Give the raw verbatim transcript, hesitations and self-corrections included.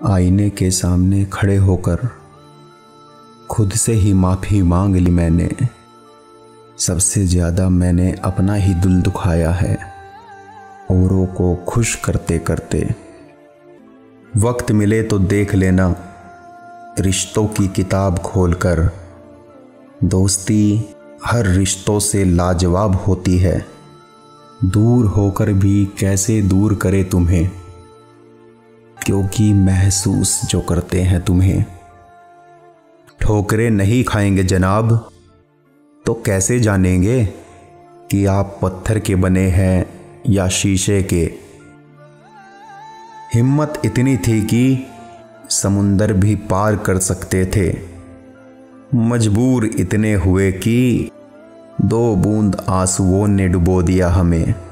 आईने के सामने खड़े होकर खुद से ही माफ़ी मांग ली मैंने। सबसे ज़्यादा मैंने अपना ही दिल दुखाया है औरों को खुश करते करते। वक्त मिले तो देख लेना रिश्तों की किताब खोलकर, दोस्ती हर रिश्तों से लाजवाब होती है। दूर होकर भी कैसे दूर करे तुम्हें, क्योंकि महसूस जो करते हैं तुम्हें। ठोकरें नहीं खाएंगे जनाब तो कैसे जानेंगे कि आप पत्थर के बने हैं या शीशे के। हिम्मत इतनी थी कि समुंदर भी पार कर सकते थे, मजबूर इतने हुए कि दो बूंद आंसुओं ने डुबो दिया हमें।